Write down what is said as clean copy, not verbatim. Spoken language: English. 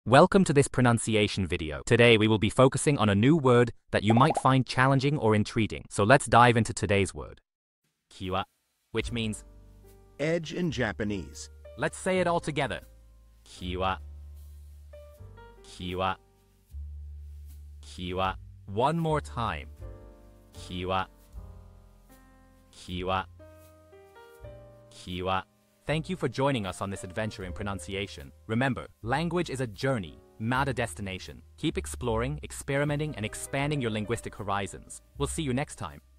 Welcome to this pronunciation video. Today we will be focusing on a new word that you might find challenging or intriguing. So let's dive into today's word. Kiwaa, which means edge in Japanese. Let's say it all together. Kiwaa. Kiwaa. Kiwaa. One more time. Kiwaa. Kiwaa. Kiwaa. Thank you for joining us on this adventure in pronunciation. Remember, language is a journey, not a destination. Keep exploring, experimenting, and expanding your linguistic horizons. We'll see you next time.